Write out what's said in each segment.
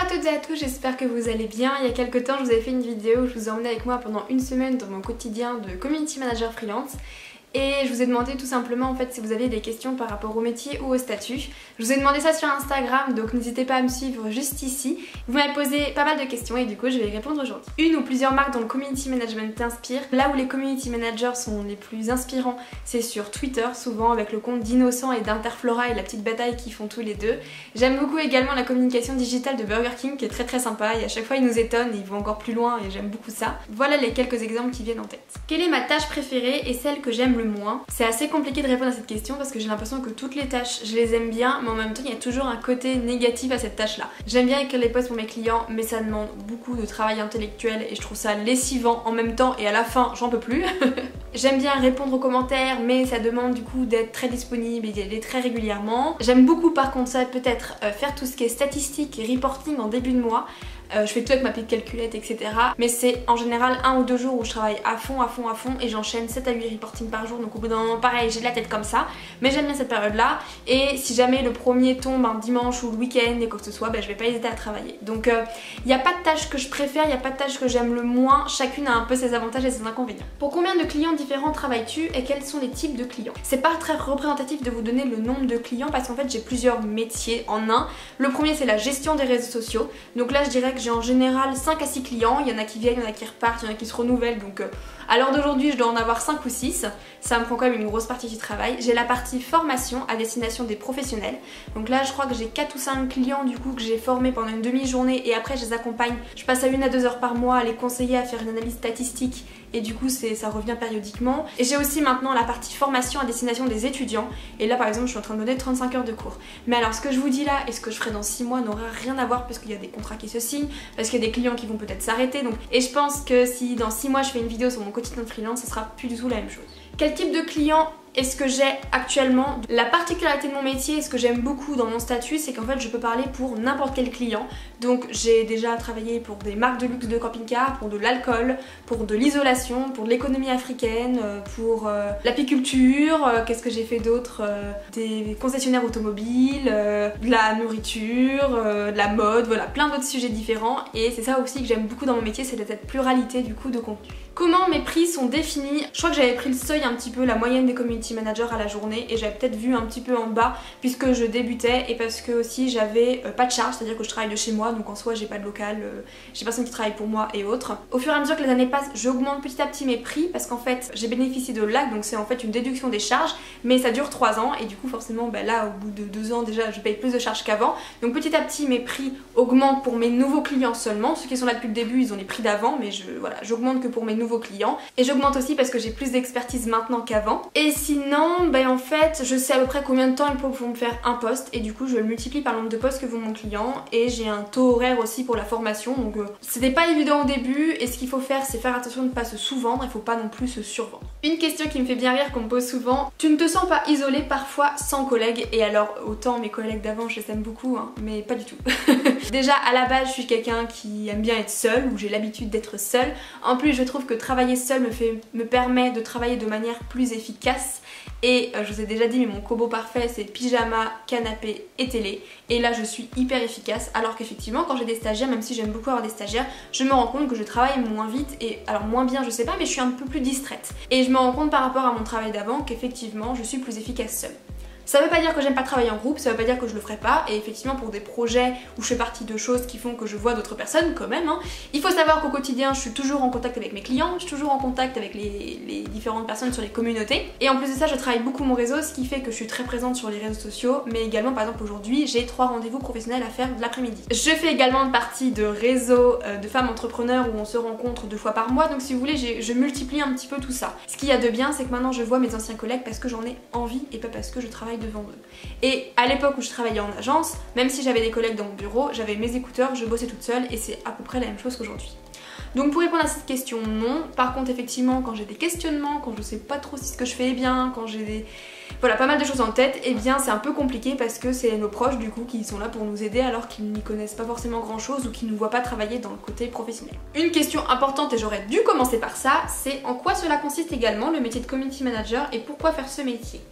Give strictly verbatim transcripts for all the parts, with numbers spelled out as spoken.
toutes et à tous, j'espère que vous allez bien. Il y a quelques temps, je vous avais fait une vidéo où je vous ai emmené avec moi pendant une semaine dans mon quotidien de community manager freelance. Et je vous ai demandé tout simplement en fait si vous aviez des questions par rapport au métier ou au statut. Je vous ai demandé ça sur Instagram, donc n'hésitez pas à me suivre juste ici. Vous m'avez posé pas mal de questions et du coup je vais y répondre aujourd'hui. Une ou plusieurs marques dans le community management t'inspirent. Là où les community managers sont les plus inspirants, c'est sur Twitter, souvent avec le compte d'Innocent et d'Interflora et la petite bataille qu'ils font tous les deux. J'aime beaucoup également la communication digitale de Burger King qui est très très sympa et à chaque fois ils nous étonnent et ils vont encore plus loin et j'aime beaucoup ça. Voilà les quelques exemples qui viennent en tête. Quelle est ma tâche préférée et celle que j'aime le moins? C'est assez compliqué de répondre à cette question parce que j'ai l'impression que toutes les tâches je les aime bien, mais en même temps il y a toujours un côté négatif à cette tâche là. J'aime bien écrire les posts pour mes clients, mais ça demande beaucoup de travail intellectuel et je trouve ça lessivant en même temps et à la fin j'en peux plus. J'aime bien répondre aux commentaires, mais ça demande du coup d'être très disponible et d'y aller très régulièrement. J'aime beaucoup par contre ça peut-être euh, faire tout ce qui est statistique et reporting en début de mois. Euh, je fais tout avec ma petite calculette, et cetera. Mais c'est en général un ou deux jours où je travaille à fond, à fond, à fond et j'enchaîne sept à huit reporting par jour. Donc au bout d'un moment, pareil, j'ai de la tête comme ça. Mais j'aime bien cette période-là. Et si jamais le premier tombe un dimanche ou le week-end et quoi que ce soit, ben, je vais pas hésiter à travailler. Donc il euh, n'y a pas de tâche que je préfère, il n'y a pas de tâche que j'aime le moins. Chacune a un peu ses avantages et ses inconvénients. Pour combien de clients différents travailles-tu et quels sont les types de clients? C'est pas très représentatif de vous donner le nombre de clients parce qu'en fait j'ai plusieurs métiers en un. Le premier c'est la gestion des réseaux sociaux. Donc là je dirais que j'ai en général cinq à six clients, il y en a qui viennent, il y en a qui repartent, il y en a qui se renouvellent, donc euh, à l'heure d'aujourd'hui je dois en avoir cinq ou six, ça me prend quand même une grosse partie du travail. J'ai la partie formation à destination des professionnels, donc là je crois que j'ai quatre ou cinq clients du coup que j'ai formés pendant une demi-journée et après je les accompagne, je passe à une à deux heures par mois à les conseiller, à faire une analyse statistique et du coup ça revient périodiquement. Et j'ai aussi maintenant la partie formation à destination des étudiants et là par exemple je suis en train de donner trente-cinq heures de cours. Mais alors ce que je vous dis là et ce que je ferai dans six mois n'aura rien à voir parce qu'il y a des contrats qui se signent, parce qu'il y a des clients qui vont peut-être s'arrêter, donc et je pense que si dans six mois je fais une vidéo sur mon quotidien de freelance, ça sera plus du tout la même chose. Quel type de client est-ce que j'ai actuellement? La particularité de mon métier et ce que j'aime beaucoup dans mon statut, c'est qu'en fait je peux parler pour n'importe quel client. Donc j'ai déjà travaillé pour des marques de luxe de camping-car, pour de l'alcool, pour de l'isolation, pour de l'économie africaine, pour euh, l'apiculture, euh, qu'est-ce que j'ai fait d'autre, euh, des concessionnaires automobiles, euh, de la nourriture, euh, de la mode, voilà, plein d'autres sujets différents. Et c'est ça aussi que j'aime beaucoup dans mon métier, c'est cette pluralité du coup de contenu. Comment mes prix sont définis? Je crois que j'avais pris le seuil un petit peu, la moyenne des community managers à la journée et j'avais peut-être vu un petit peu en bas puisque je débutais et parce que aussi j'avais euh, pas de charge, c'est-à-dire que je travaille de chez moi donc en soi j'ai pas de local, euh, j'ai personne qui travaille pour moi et autres. Au fur et à mesure que les années passent, j'augmente petit à petit mes prix parce qu'en fait j'ai bénéficié de l'A C, donc c'est en fait une déduction des charges, mais ça dure trois ans et du coup forcément bah, là au bout de deux ans déjà je paye plus de charges qu'avant. Donc petit à petit mes prix augmentent pour mes nouveaux clients seulement, ceux qui sont là depuis le début ils ont les prix d'avant, mais je voilà, j'augmente que pour mes nouveaux clients et j'augmente aussi parce que j'ai plus d'expertise maintenant qu'avant. Et sinon ben en fait je sais à peu près combien de temps ils vont me faire un poste et du coup je le multiplie par le nombre de postes que vaut mon client et j'ai un taux horaire aussi pour la formation, donc euh, c'était pas évident au début et ce qu'il faut faire c'est faire attention de ne pas se sous-vendre, il faut pas non plus se survendre. Une question qui me fait bien rire qu'on me pose souvent: tu ne te sens pas isolée parfois sans collègues? Et alors autant mes collègues d'avant je les aime beaucoup hein, mais pas du tout. Déjà à la base je suis quelqu'un qui aime bien être seule, ou j'ai l'habitude d'être seule. En plus je trouve que travailler seule me, fait, me permet de travailler de manière plus efficace. Et euh, je vous ai déjà dit mais mon combo parfait c'est pyjama, canapé et télé. Et là je suis hyper efficace, alors qu'effectivement quand j'ai des stagiaires, même si j'aime beaucoup avoir des stagiaires, je me rends compte que je travaille moins vite et alors moins bien je sais pas, mais je suis un peu plus distraite. Et je me rends compte par rapport à mon travail d'avant qu'effectivement je suis plus efficace seule. Ça veut pas dire que j'aime pas travailler en groupe, ça veut pas dire que je le ferai pas, et effectivement pour des projets où je fais partie de choses qui font que je vois d'autres personnes quand même, hein, il faut savoir qu'au quotidien je suis toujours en contact avec mes clients, je suis toujours en contact avec les, les différentes personnes sur les communautés, et en plus de ça je travaille beaucoup mon réseau, ce qui fait que je suis très présente sur les réseaux sociaux, mais également par exemple aujourd'hui j'ai trois rendez-vous professionnels à faire de l'après-midi. Je fais également partie de réseaux euh, de femmes entrepreneurs où on se rencontre deux fois par mois, donc si vous voulez je multiplie un petit peu tout ça. Ce qu'il y a de bien c'est que maintenant je vois mes anciens collègues parce que j'en ai envie et pas parce que je travaille devant eux. Et à l'époque où je travaillais en agence, même si j'avais des collègues dans mon bureau, j'avais mes écouteurs, je bossais toute seule et c'est à peu près la même chose qu'aujourd'hui. Donc pour répondre à cette question, non. Par contre effectivement quand j'ai des questionnements, quand je sais pas trop si ce que je fais est bien, quand j'ai des... voilà, pas mal de choses en tête, et eh bien c'est un peu compliqué parce que c'est nos proches du coup qui sont là pour nous aider alors qu'ils n'y connaissent pas forcément grand chose ou qui ne nous voient pas travailler dans le côté professionnel. Une question importante et j'aurais dû commencer par ça, c'est en quoi cela consiste également le métier de community manager et pourquoi faire ce métier?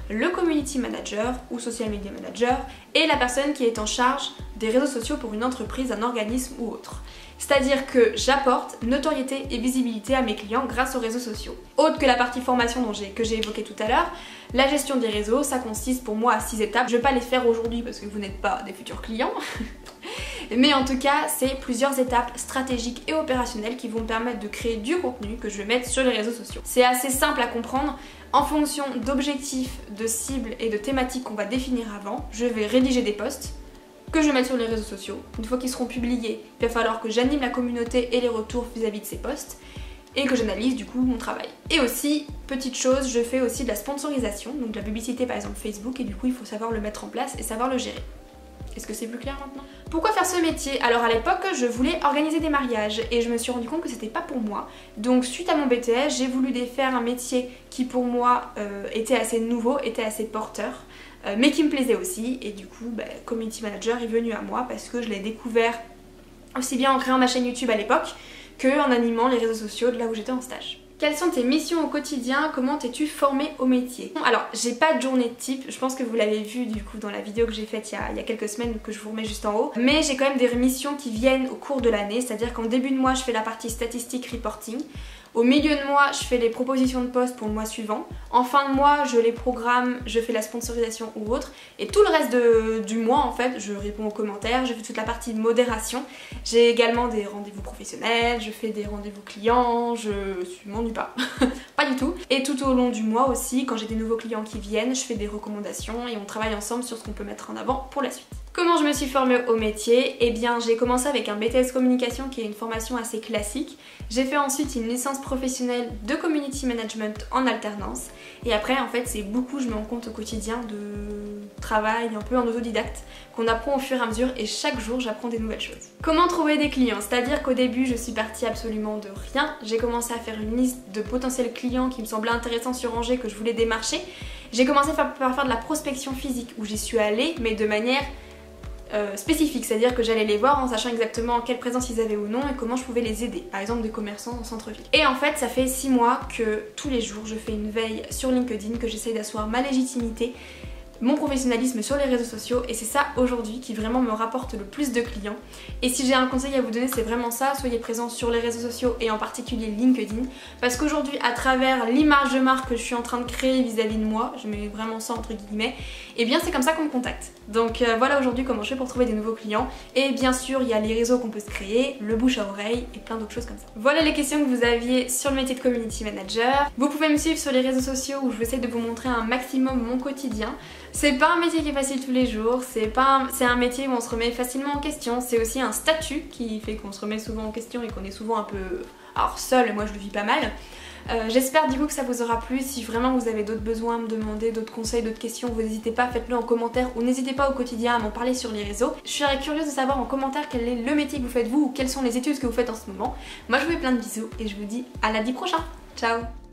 le community manager ou social media manager et la personne qui est en charge des réseaux sociaux pour une entreprise, un organisme ou autre. C'est-à-dire que j'apporte notoriété et visibilité à mes clients grâce aux réseaux sociaux. Autre que la partie formation dont j'ai, que j'ai évoquée tout à l'heure, la gestion des réseaux, ça consiste pour moi à six étapes. Je vais pas les faire aujourd'hui parce que vous n'êtes pas des futurs clients. Mais en tout cas, c'est plusieurs étapes stratégiques et opérationnelles qui vont me permettre de créer du contenu que je vais mettre sur les réseaux sociaux. C'est assez simple à comprendre. En fonction d'objectifs, de cibles et de thématiques qu'on va définir avant, je vais rédiger des posts que je vais mettre sur les réseaux sociaux. Une fois qu'ils seront publiés, il va falloir que j'anime la communauté et les retours vis-à-vis de ces posts et que j'analyse du coup mon travail. Et aussi, petite chose, je fais aussi de la sponsorisation, donc de la publicité par exemple Facebook, et du coup il faut savoir le mettre en place et savoir le gérer. Est-ce que c'est plus clair maintenant? Pourquoi faire ce métier? Alors à l'époque, je voulais organiser des mariages et je me suis rendu compte que c'était pas pour moi. Donc suite à mon B T S, j'ai voulu faire un métier qui pour moi euh, était assez nouveau, était assez porteur, euh, mais qui me plaisait aussi. Et du coup, bah, Community Manager est venu à moi parce que je l'ai découvert aussi bien en créant ma chaîne YouTube à l'époque qu'en animant les réseaux sociaux de là où j'étais en stage. Quelles sont tes missions au quotidien? Comment t'es-tu formée au métier? Alors, j'ai pas de journée type, je pense que vous l'avez vu du coup dans la vidéo que j'ai faite il y, a, il y a quelques semaines, que je vous remets juste en haut. Mais j'ai quand même des missions qui viennent au cours de l'année, c'est-à-dire qu'en début de mois, je fais la partie statistique reporting. Au milieu de mois, je fais les propositions de poste pour le mois suivant. En fin de mois, je les programme, je fais la sponsorisation ou autre. Et tout le reste de, du mois, en fait, je réponds aux commentaires, je fais toute la partie de modération. J'ai également des rendez-vous professionnels, je fais des rendez-vous clients, je m'ennuie pas. Pas du tout. Et tout au long du mois aussi, quand j'ai des nouveaux clients qui viennent, je fais des recommandations et on travaille ensemble sur ce qu'on peut mettre en avant pour la suite. Comment je me suis formée au métier? Eh bien, j'ai commencé avec un B T S communication qui est une formation assez classique. J'ai fait ensuite une licence professionnelle de community management en alternance. Et après, en fait, c'est beaucoup, je me rends compte au quotidien, de travail un peu en autodidacte qu'on apprend au fur et à mesure et chaque jour, j'apprends des nouvelles choses. Comment trouver des clients? C'est-à-dire qu'au début, je suis partie absolument de rien. J'ai commencé à faire une liste de potentiels clients qui me semblaient intéressants sur Angers que je voulais démarcher. J'ai commencé par faire de la prospection physique où j'y suis allée, mais de manière Euh, spécifique, c'est-à-dire que j'allais les voir en sachant exactement quelle présence ils avaient ou non et comment je pouvais les aider, par exemple des commerçants en centre-ville. Et en fait ça fait six mois que tous les jours je fais une veille sur LinkedIn, que j'essaye d'asseoir ma légitimité, mon professionnalisme sur les réseaux sociaux et c'est ça aujourd'hui qui vraiment me rapporte le plus de clients. Et si j'ai un conseil à vous donner, c'est vraiment ça, soyez présents sur les réseaux sociaux et en particulier LinkedIn, parce qu'aujourd'hui à travers l'image de marque que je suis en train de créer vis-à-vis de moi, je mets vraiment ça entre guillemets, et bien c'est comme ça qu'on me contacte. Donc euh, voilà aujourd'hui comment je fais pour trouver des nouveaux clients. Et bien sûr il y a les réseaux qu'on peut se créer, le bouche à oreille et plein d'autres choses comme ça. Voilà les questions que vous aviez sur le métier de community manager. Vous pouvez me suivre sur les réseaux sociaux où je vais essayer de vous montrer un maximum mon quotidien. C'est pas un métier qui est facile tous les jours, c'est pas un... c'est un métier où on se remet facilement en question, c'est aussi un statut qui fait qu'on se remet souvent en question et qu'on est souvent un peu alors seul, moi je le vis pas mal. Euh, J'espère du coup que ça vous aura plu. Si vraiment vous avez d'autres besoins à me demander, d'autres conseils, d'autres questions, vous n'hésitez pas, faites-le en commentaire ou n'hésitez pas au quotidien à m'en parler sur les réseaux. Je serais curieuse de savoir en commentaire quel est le métier que vous faites vous ou quelles sont les études que vous faites en ce moment. Moi je vous fais plein de bisous et je vous dis à lundi prochain. Ciao!